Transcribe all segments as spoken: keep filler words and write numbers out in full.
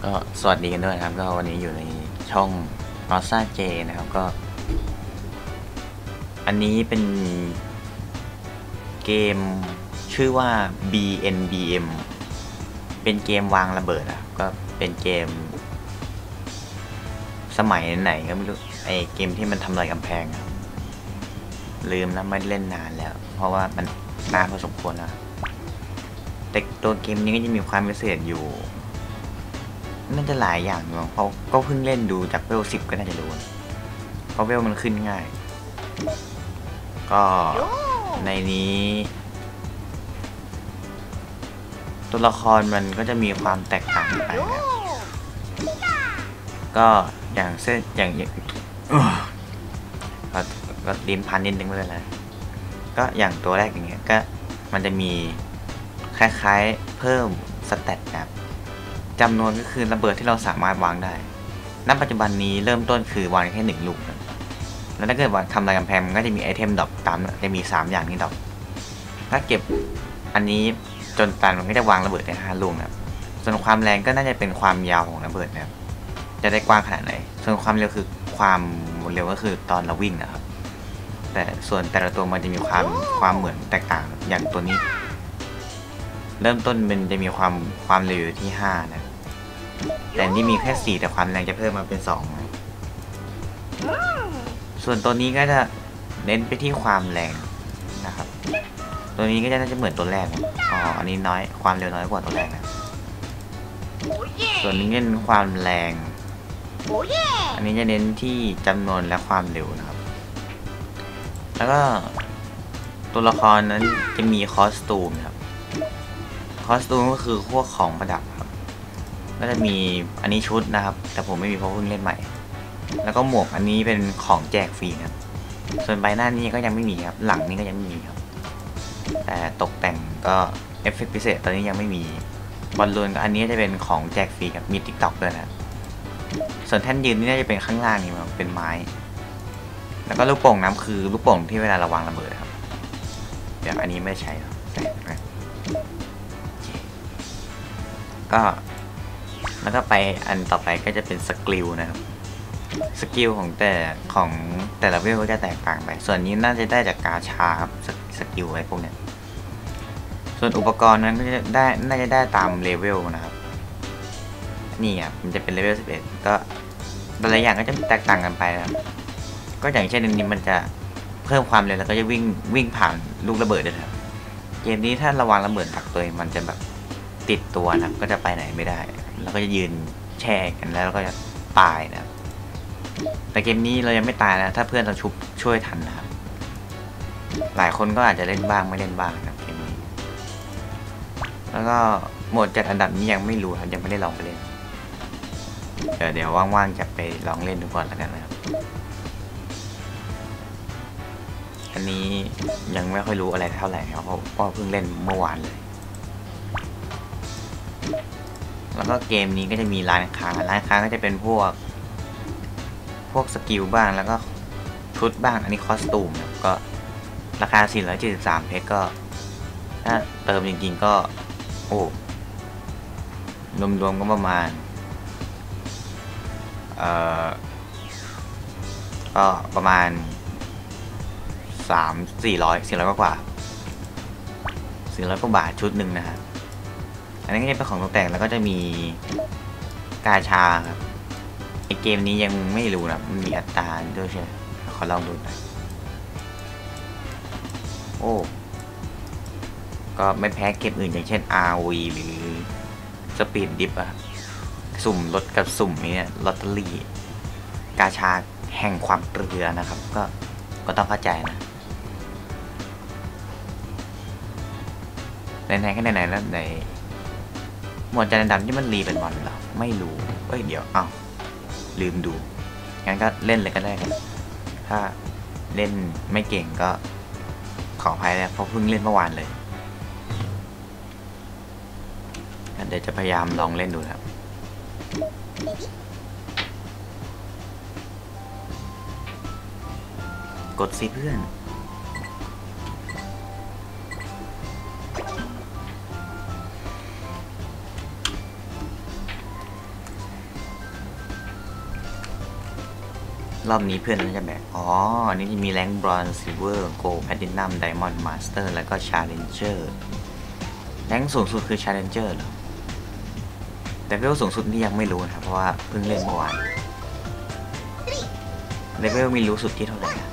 ก็สวัสดีกันด้วยนะครับก็วันนี้อยู่ในช่องนอซ่าเจนะครับก็อันนี้เป็นเกมชื่อว่า บี เอ็น บี เอ็ม เป็นเกมวางระเบิดอ่ะก็เป็นเกมสมัยไหนก็ไม่รู้ไอเกมที่มันทำลายกำแพงลืมแล้วไม่เล่นนานแล้วเพราะว่ามันนานพอสมควรแล้วแต่ตัวเกมนี้ก็จะมีความพิเศษอยู่น่าจะหลายอย่างอยู่เพราะก็เพิ่งเล่นดูจากเวลสิบก็น่าจะรู้เพราะเวลมันขึ้นง่ายก็ในนี้ตัวละครมันก็จะมีความแตกต่างกันไปนะก็อย่างเส้นอย่างก็ก็ลิ้นพันนิดนึงไม่เป็นไรก็อย่างตัวแรกอย่างเงี้ยก็มันจะมีคล้ายๆเพิ่มสเตตแบบจำนวนก็คือระเบิดที่เราสามารถวางได้ณปัจจุบันนี้เริ่มต้นคือวางแค่หนึ่งลูกนะแล้วถ้าเกิดว่าทำลายกำแพงมันก็จะมีไอเทมดรอปตามจะมีสามอย่างนี้ดรอปถ้าเก็บอันนี้จนตันมันก็จะวางระเบิดได้ห้าลูกนะส่วนความแรงก็น่าจะเป็นความยาวของระเบิดนะครับจะได้กว้างขนาดไหนส่วนความเร็วคือความเร็วก็คือตอนเราวิ่งนะครับแต่ส่วนแต่ละตัวมันจะมีความความเหมือนแตกต่างอย่างตัวนี้เริ่มต้นมันจะมีความความเร็วอยู่ที่ห้านะแต่นี่มีแค่สี่แต่ความแรงจะเพิ่มมาเป็นสองนะส่วนตัวนี้ก็จะเน้นไปที่ความแรงนะครับตัวนี้ก็จะน่าจะเหมือนตัวแรกนะอ๋ออันนี้น้อยความเร็วน้อยกว่าตัวแรกนะส่วนนี้เน้นความแรงอันนี้จะเน้นที่จำนวนและความเร็วนะครับแล้วก็ตัวละครนั้นจะมีคอสตูมครับคอสตูมก็คือพวกของประดับครับก็จะมีอันนี้ชุดนะครับแต่ผมไม่มีเพราะเพิ่งเล่นใหม่แล้วก็หมวกอันนี้เป็นของแจกฟรีครับส่วนใบหน้านี้ก็ยังไม่มีครับหลังนี้ก็ยังไม่มีครับแต่ตกแต่งก็เอฟเฟกต์พิเศษตอนนี้ยังไม่มีบอลลูนอันนี้จะเป็นของแจกฟรีครับมีติ๊กต็อกด้วยนะส่วนแท่นยืนนี่น่าจะเป็นข้างล่างนี่มันเป็นไม้แล้วก็ลูกโป่งน้ำคือลูกโป่งที่เวลาระวังระเบิดครับเดี๋ยวอันนี้ไม่ใช่ใส่นะก็แล้วก็ไปอันต่อไปก็จะเป็นสกิลนะครับสกิลของแต่ของแต่ละเวลก็จะแตกต่างไปส่วนนี้น่าจะได้จากกาชาครับสกิลอะไรพวกเนี้ยส่วนอุปกรณ์นั้นก็จะได้น่าจะได้ตามเลเวลนะครับนี่อ่ะมันจะเป็นเลเวลสิบเอ็ดก็แต่ละอย่างก็จะแตกต่างกันไปนะครับก็อย่างเช่นนี้มันจะเพิ่มความเร็วแล้วก็จะวิ่งวิ่งผ่านลูกระเบิดได้ครับเกมนี้ถ้าระวังระเบิดตักตัวมันจะแบบติดตัวนะก็จะไปไหนไม่ได้แล้วก็จะยืนแช่กันแล้วก็จะตายนะครับแต่เกมนี้เรายังไม่ตายนะถ้าเพื่อนเราชุบช่วยทันนะครับหลายคนก็อาจจะเล่นบ้างไม่เล่นบ้างนะเกมนี้แล้วก็โหมดจัดอันดับนี้ยังไม่รู้ครับยังไม่ได้ลองไปเล่นเดี๋ยวเดี๋ยวว่างๆจะไปลองเล่นดูก่อนแล้วกันนะครับอันนี้ยังไม่ค่อยรู้อะไรเท่าไหร่ครับเพราะเพราะเพิ่งเล่นเมื่อวานเลยแล้วก็เกมนี้ก็จะมีร้านค้าร้านค้าก็จะเป็นพวกพวกสกิลบ้างแล้วก็ชุดบ้างอันนี้คอสตูมนะก็ราคาสี่ร้อยเจ็ดสิบสามเพชรก็ถ้าเติมจริงๆก็โอ้รวมๆก็ประมาณเอ่อก็ประมาณสามสี่ร้อยสี่ร้อยกว่าสี่ร้อยกว่าบาทชุดหนึ่งนะฮะอันนี้ก็จะเป็นของตกแต่งแล้วก็จะมีกาชาครับไอเกมนี้ยังไม่รู้นะมันมีอัตราด้วยใช่ไหมขอลองดูหน่อยโอ้ก็ไม่แพ้เกมอื่นอย่างเช่น อาร์ วี หรือ Speed Dip อะสุ่มรถกับสุ่มนี้ลอตเตอรี่กาชาแห่งความเกลือนะครับก็ก็ต้องเข้าใจนะไหนๆก็ไหนๆแล้วในหมวดจานดำที่มันรีเป็นวันเหรอไม่รู้เอ้ยเดี๋ยวอ้าวลืมดูงั้นก็เล่นเลยก็ได้ครับถ้าเล่นไม่เก่งก็ขออภัยแล้วเพราะเพิ่งเล่นเมื่อวานเลยเดี๋ยวจะพยายามลองเล่นดูครับกดสิเพื่อนรอบนี้เพื่อนน่าจะแบกอ๋ออันนี้จะมีแรงบรอนซ์ซิลเวอร์โกลด์แพลตินัมไดมอนด์มาสเตอร์แล้วก็ชาเลนเจอร์แรงสูงสุดคือชาเลนเจอร์เหรอแต่เลเวลสูงสุดนี่ยังไม่รู้นะครับเพราะว่าเพิ่งเล่นเมื่อวานเลเวลมีรู้สุดที่เท่าไหร่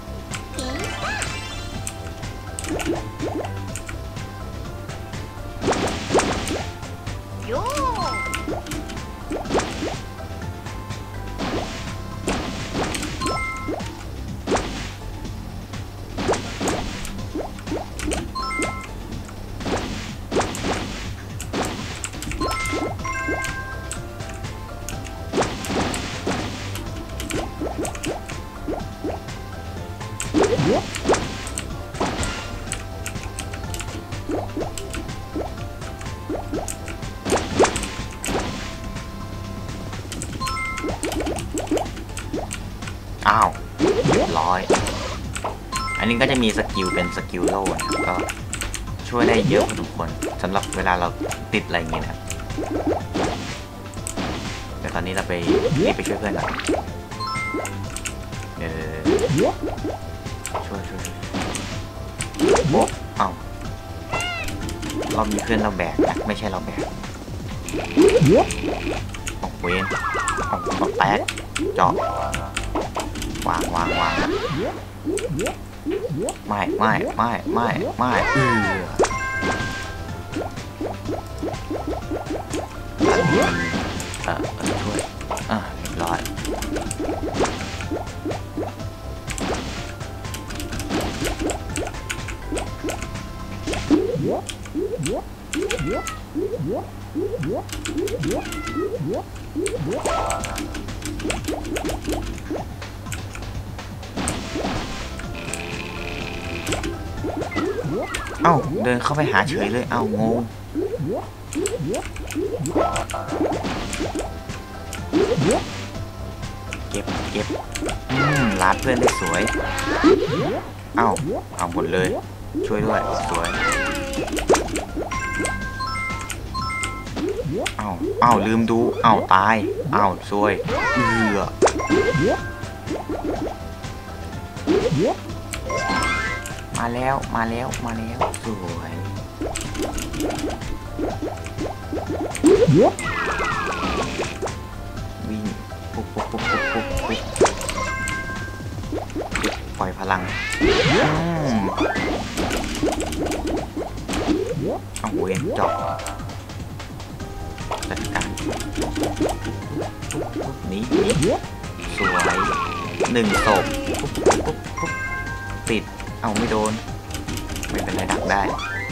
อ้าวเรียบร้อยอันนี้ก็จะมีสกิลเป็นสกิลโล่นะครับก็ช่วยได้เยอะพอสมควรสำหรับเวลาเราติดอะไรอย่างเงี้ยนะแต่ตอนนี้เราไปไปช่วยเพื่อนก่อนเดี๋ยวช่วยช่วยโบ๊ะเอ้าเรามีเพื่อนเราแบกนะไม่ใช่เราแบกออกเวนออกออกแตกเจาะวางวางวางไม่ไม่ไม่ไม่ไม่เออเออเออช่วยอ่ะเรียบร้อยเอ้าเดินเข้าไปหาเฉยเลยเอ้างงเก็บเก็บอืมลาดเพื่อนได้สวยเอ้าเอาหมดเลยช่วยด้วยสวยเอ้าเอ้าลืมดูเอ้าตายเอ้าสวยเอือมาแล้วมาแล้วมาแล้วสวยวิ่งปุ๊บปุ๊บปุ๊บปุ๊บปุ๊บปุ๊บปล่อยพลังเอาเวนจบจัดการนี้สวยหนึ่งศพปุ๊บปุ๊บปุ๊บติดเอาไม่โดนไม่เป็นไรดักได้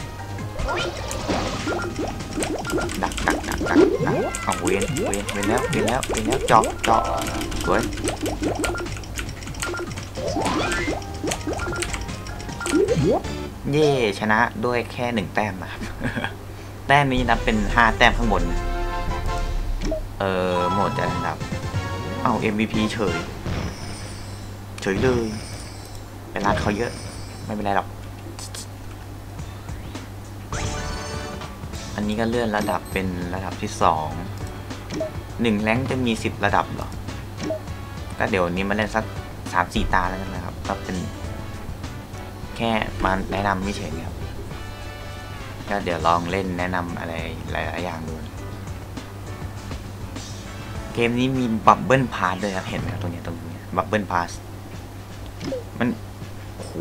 ดักดักดักดักดักเอาเวนเวนเวนแล้วเวนแล้วเวนแล้วเจาะเจาะสวยเย่ชนะด้วยแค่หนึ่งแต้มนะครับ แต้มนี้นับเป็นห้าแต้มข้างบนเออหมดอันดับเอา เอ็ม วี พี เฉยเฉยเลยเป็นร้านเขาเยอะไม่เป็นไรหรอกอันนี้ก็เลื่อนระดับเป็นระดับที่สองหนึ่งแรงจะมีสิบระดับเหรอก็เดี๋ยวนี้มาเล่นสักสามสี่ตาแล้วกันนะครับก็เป็นแค่มาแนะนำไม่เฉยครับก็เดี๋ยวลองเล่นแนะนำอะไรหลายๆอย่างดูเกมนี้มีบับเบิลพาสด้วยครับเห็นไหมครับตรงนี้ตรงนี้บับเบิลพาสมันโอ้โห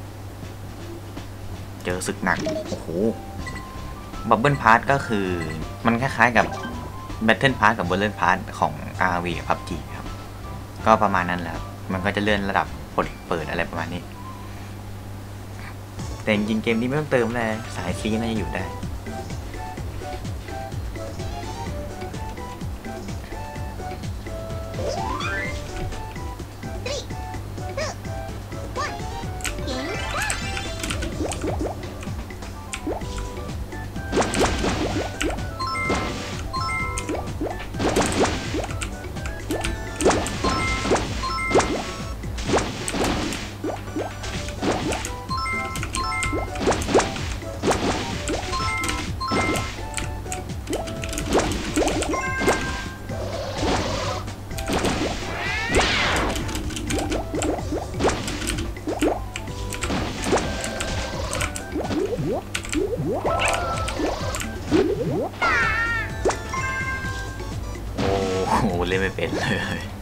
เจอศึกหนักโอ้โหบับเบิลพาสก็คือมันคล้ายๆกับแบทเทิลพาสกับบับเบิลพาสของ อาร์ วี กับ พับจี ครับก็ประมาณนั้นแหละมันก็จะเลื่อนระดับเปิดเปิดอะไรประมาณนี้แต่จริงๆเกมนี้ไม่ต้องเติมเลยสายฟรีน่าจะอยู่ได้โอ้โหเล่นไม่เป็นเลย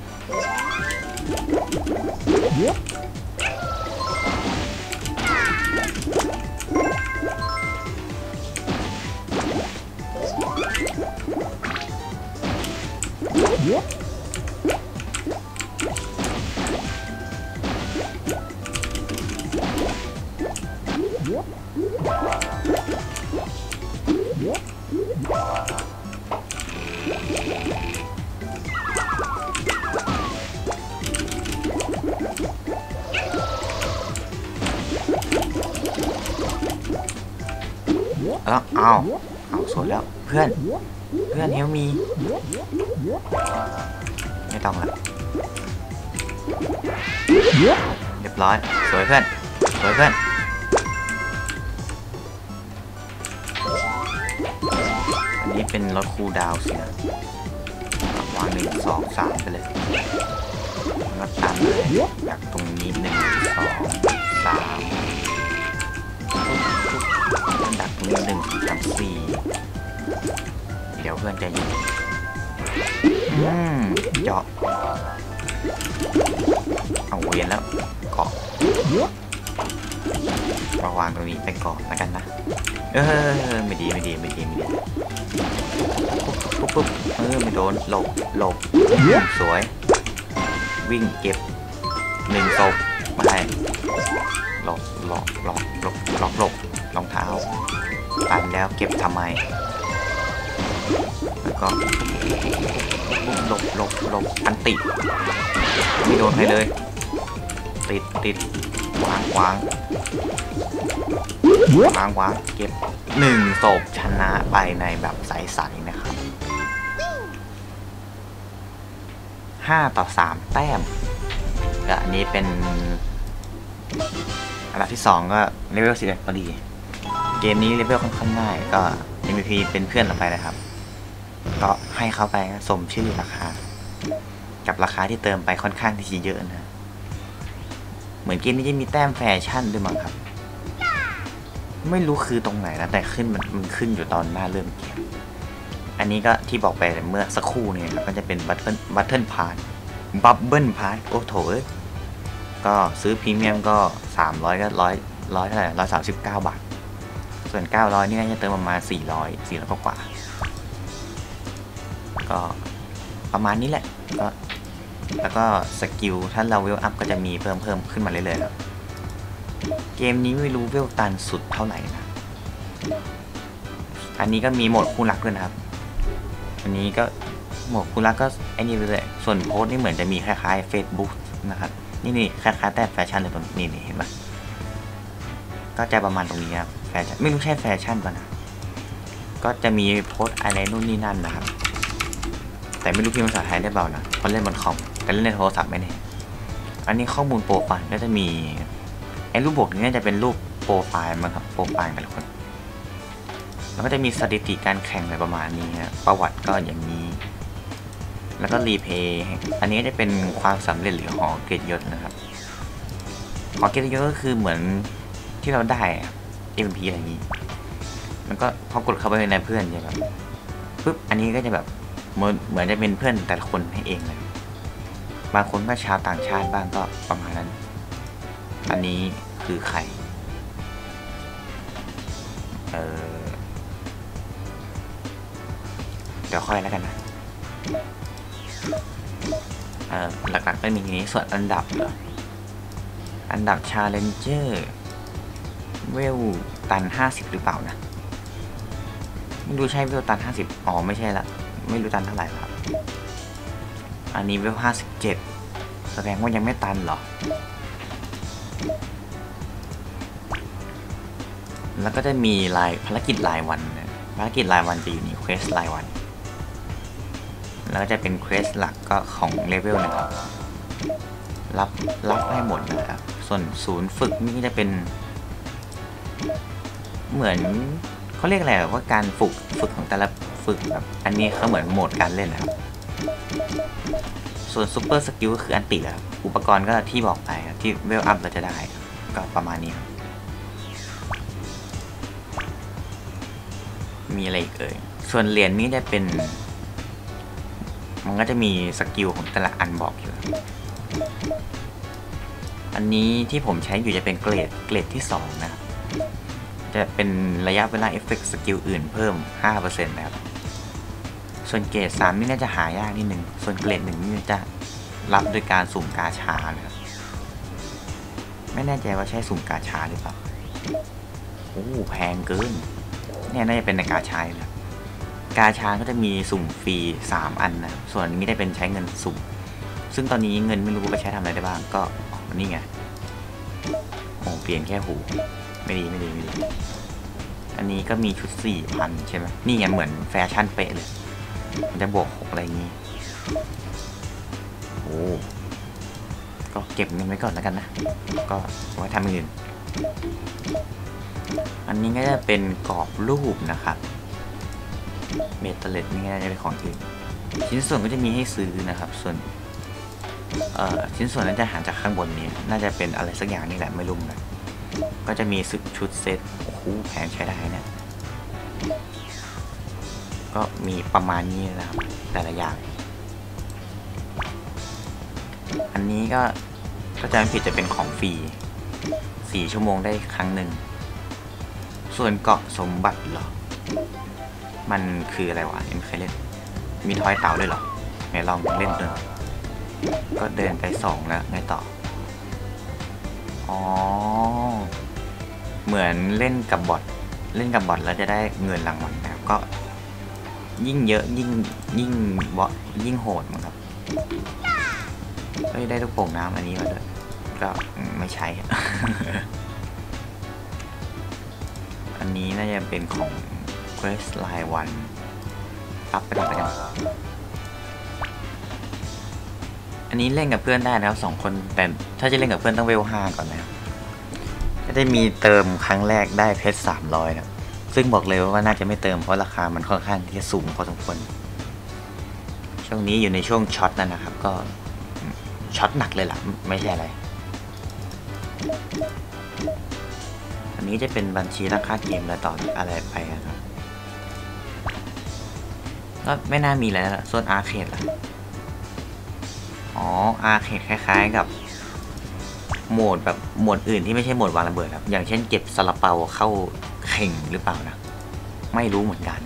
แล้วเอาเอาสวยแล้วเพื่อนเพื่อนเฮลมีไม่ต้องละเรียบร้อยสวยเพื่อนสวยเพื่อนอันนี้เป็นรถคูลดาวน์สินะวางหนึ่งสองสามไปเลยแล้วตามเลยจากตรงนี้หนึ่งสองสามดักตรงนี้หนึ่งสามสี่เดี๋ยวเพื่อนจะยิงอืมเจาะเอาเวียนแล้วเกาะระวางตรงนี้ไปเกาะแล้วกันนะเออไม่ดีไม่ดีไม่ดีไม่ดีปุ๊บปุ๊บเออไม่โดนหลบหลบสวยวิ่งเก็บหนึ่งศพมาให้หลบหลบหลบหลบหลบหลบรองเท้าตันแล้วเก็บทำไมแล้วก็หลบหลบหลบอันติดไม่โดนใครเลยติดติดวางวางวางวางเก็บหนึ่งศพชนะไปในแบบใสๆนะครับห้าต่อสามแต้มอันนี้เป็นอันดับที่สองก็เลเวลสิบเอ็ดพอดีเกมนี้เลเวลค่อนข้างง่ายก็ เอ็ม วี พี เป็นเพื่อนเราไปนะครับก็ให้เขาไปสมชื่อราคากับราคาที่เติมไปค่อนข้างที่จะเยอะนะเหมือนเกมนี้จะมีแต้มแฟชั่นด้วยมั้งครับไม่รู้คือตรงไหนนะแต่ขึ้นมันมันขึ้นอยู่ตอนหน้าเริ่มเกมอันนี้ก็ที่บอกไปเมื่อสักครู่เนี่ยก็จะเป็นบัตเทิลบัตเทิลพาร์ทบับเบิ้ลพาร์ทโอ้โถก็ซื้อพรีเมียมก็สามร้อยก็ร้อยร้อยเท่าไหร่ร้อยสามสิบเก้าบาทส่วนเก้าร้อยนี่น่าจะเติมประมาณสี่ร้อยสี่ร้อยกว่าก็ประมาณนี้แหละก็แล้วก็สกิลถ้าเราเวลอัพก็จะมีเพิ่มเพิ่มขึ้นมาเรื่อยๆครับเกมนี้ไม่รู้เวลตันสุดเท่าไหร่นะอันนี้ก็มีโหมดคู่รักด้วยนะครับอันนี้ก็โหมดคู่รักก็ไอ้นี่เลยส่วนโพสต์นี่เหมือนจะมีคล้ายๆ Facebook นะครับนี่นี่คล้ายๆแต่แฟชั่นเลยตรงนี้นี่เห็นไหมก็จะประมาณตรงนี้ครับแฟชั่นไม่รู้ใช่แฟชั่นป่ะนะก็จะมีโพสต์อะไรนู่นนี่นั่นนะครับแต่ไม่รู้พิมพ์ภาษาไทยได้เปล่านะเพราะเล่นบนคอมแต่เล่นในโทรศัพท์ไม่แน่อันนี้ข้อมูลโปรไฟล์ก็จะมีไอ้รูปบวกนี้น่าจะเป็นรูปโปรไฟล์มั้งครับโปรไฟล์แต่ละคนแล้วก็จะมีสถิติการแข่งอะไรประมาณนี้ครับประวัติก็อย่างนี้แล้วก็รีเพย์อันนี้จะเป็นความสำเร็จหรือหอเกียรติยศนะครับหอเกียรติยศก็คือเหมือนที่เราได้ เอ็ม พี อะไรอย่างนี้แล้วก็พอกดเข้าไปในเพื่อนจะแบบปุ๊บอันนี้ก็จะแบบเหมือนเหมือนจะเป็นเพื่อนแต่ละคนให้เองเลยบางคนก็ชาวต่างชาติบ้างก็ประมาณนั้นอันนี้คือใครเออเดี๋ยวค่อยแล้วกันนะเออหลักๆก็มีนี้ส่วนอันดับเหรออันดับชาเลนเจอร์เวลตันห้าสิบหรือเปล่านะไม่รู้ใช่เวลตันห้าสิบอ๋อไม่ใช่ละไม่รู้ตันเท่าไหร่ครับอันนี้เวลห้าสิบเจ็ดแสดงว่ายังไม่ตันหรอแล้วก็จะมีรายภารกิจรายวันภารกิจรายวันจะอยู่ในเควสรายวันแล้วก็จะเป็นเควสหลักก็ของเลเวลนะครับรับรับให้หมดนะครับส่วนศูนย์ฝึกนี่จะเป็นเหมือนเขาเรียกอะไรว่าการฝึกฝึกของแต่ละฝึกแบบอันนี้เขาเหมือนโหมดการเล่นนะครับส่วนซูเปอร์สกิลก็คืออันติครับอุปกรณ์ก็ที่บอกไปที่เวลอัพเราจะได้ก็ประมาณนี้ครับมีอะไรอีกเอ่ยส่วนเหรียญนี้จะเป็นมันก็จะมีสกิลของแต่ละอันบอกอยู่อันนี้ที่ผมใช้อยู่จะเป็นเกรดเกรดที่สองนะครับจะเป็นระยะเวลาเอฟเฟกต์สกิลอื่นเพิ่ม ห้าเปอร์เซ็นต์ นะครับส่วนเกรดสามนี่น่าจะหายากนิดนึงส่วนเกรดหนึ่งนี่จะรับโดยการสุ่มกาชานะครับไม่แน่ใจว่าใช่สุ่มกาชาหรือเปล่าโอ้แพงเกินเนี่ยน่าจะเป็นในกาชาเลยกาชาก็จะมีสุ่มฟรีสามอันนะส่วนนี้ได้เป็นใช้เงินสุ่มซึ่งตอนนี้เงินไม่รู้ไปใช้ทำอะไรได้บ้างก็นี่ไงโอ้เปลี่ยนแค่หูไม่ดีไม่ดีไม่ดีอันนี้ก็มีชุด สี่พัน ใช่ไหมนี่ไงเหมือนแฟชั่นเป๊ะเลยมันจะบวกหกอะไรอย่างนี้โอ้ก็เก็บเงินไว้ก่อนแล้วกันนะก็ไว้ทำอย่างอื่นอันนี้ก็จะเป็นกรอบรูปนะครับเมทัลเลตนี่ก็จะเป็นของอื่นชิ้นส่วนก็จะมีให้ซื้อนะครับส่วนเอ่อชิ้นส่วนนั้นจะหาจากข้างบนนี้น่าจะเป็นอะไรสักอย่างนี่แหละไม่รู้นะก็จะมีชุดเซตโอ้โหแพงใช้ได้นะก็มีประมาณนี้นะครับแต่ละอย่างอันนี้ก็ก็จะไม่ผิดจะเป็นของฟรีสี่ชั่วโมงได้ครั้งหนึ่งส่วนเกาะสมบัติเหรอมันคืออะไรวะเอ็มเคยเล่นมีทอยเต่าด้วยเหรอไหนลองเล่นดูก็เดินไปสองแล้วไงต่ออ๋อเหมือนเล่นกับบอทเล่นกับบอทแล้วจะได้เงินรางวัลนะครับก็ยิ่งเยอะยิ่งยิ่งบอทยิ่งโหดมั้งครับเฮ้ยได้ลูกโป่งน้ำอันนี้มาด้วยก็ไม่ใช่ อันนี้น่าจะเป็นของ Quest Line วันปั๊บไปไปกันอันนี้เล่นกับเพื่อนได้นะครับสองคนแต่ถ้าจะเล่นกับเพื่อนต้องเวลห้าก่อนนะครับก็ได้มีเติมครั้งแรกได้เพชรสามร้อยนะซึ่งบอกเลยว่าน่าจะไม่เติมเพราะราคามันค่อนข้างที่จะสูงพอสมควรช่วงนี้อยู่ในช่วงช็อตนั่นนะครับก็ช็อตหนักเลยล่ะไม่ใช่อะไรอันนี้จะเป็นบัญชีตั้งค่าเกมแล้วต่ออะไรไปนะครับก็ไม่น่ามีแล้วส่วนอาร์เคดล่ะอ๋ออาร์เคดคล้ายๆกับโหมดแบบโหมดอื่นที่ไม่ใช่โหมดวางระเบิดครับอย่างเช่นเก็บซาลาเปาเข้าเข่งหรือเปล่านะไม่รู้เหมือนกัน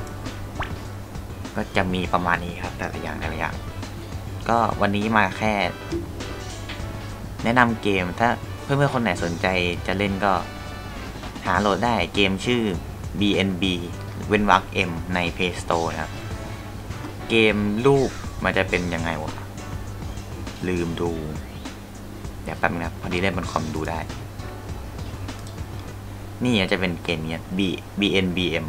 ก็จะมีประมาณนี้ครับแต่ละอย่างแต่ละอย่างก็วันนี้มาแค่แนะนำเกมถ้าเพื่อนๆคนไหนสนใจจะเล่นก็หาโหลดได้เกมชื่อ บี เอ็น บี เว้นวรรค M ใน Play Store นะครับเกมรูปมันจะเป็นยังไงวะลืมดูเดี๋ยวแป๊บนึงนะพอดีเล่นบนคอมดูได้นี่จะเป็นเกมนี้ B บี เอ็น บี เอ็ม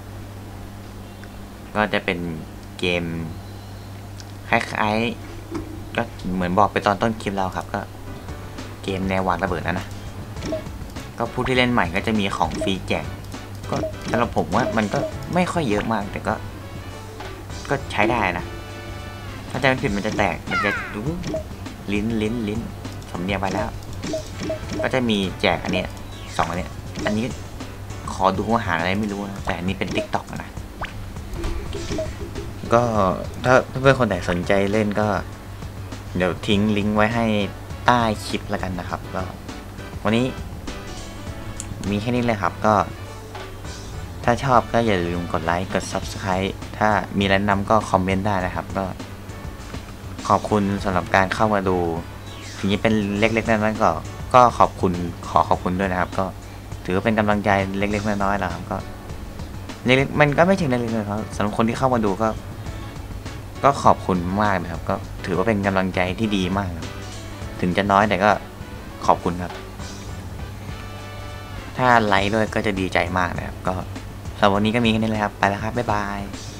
ก็จะเป็นเกมคล้ายๆก็เหมือนบอกไปตอนต้นคลิปเราครับก็เกมแนววางระเบิดนะนะก็ผู้ที่เล่นใหม่ก็จะมีของฟรีแจกก็สำหรับผมว่ามันก็ไม่ค่อยเยอะมากแต่ก็ก็ใช้ได้นะถ้าใจไม่ผิดมันจะแตกมันจะดูลิ้นลิ้นลิ้นสำเนียงไปแล้วก็จะมีแจกอันนี้สองอันนี้อันนี้ขอดูอาหารอะไรไม่รู้นะแต่อันนี้เป็น ติ๊กต็อก นะก็ถ้าเพื่อนๆคนไหนสนใจเล่นก็เดี๋ยวทิ้งลิงก์ไว้ให้ใต้คลิปแล้วกันนะครับก็วันนี้มีแค่นี้เลยครับก็ถ้าชอบก็อย่าลืมกดไลค์กด ซับสไครบ์ ถ้ามีอะไรแนะนำก็คอมเมนต์ได้นะครับก็ขอบคุณสำหรับการเข้ามาดูถึงจะเป็นเล็กๆน้อยๆก็ก็ขอบคุณขอขอบคุณด้วยนะครับก็ถือว่าเป็นกำลังใจเล็กๆน้อยๆแล้วครับก็เล็กๆมันก็ไม่ถึงเล็กๆนะครับสำหรับคนที่เข้ามาดูก็ก็ขอบคุณมากนะครับก็ถือว่าเป็นกำลังใจที่ดีมากถึงจะน้อยแต่ก็ขอบคุณครับถ้าไลค์ด้วยก็จะดีใจมากนะครับก็สำหรับวันนี้ก็มีแค่นี้เลยครับไปแล้วครับบ๊ายบาย